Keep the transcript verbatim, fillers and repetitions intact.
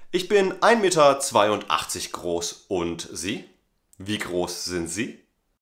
Ich bin ein Meter zweiundachtzig groß und Sie? Wie groß sind Sie?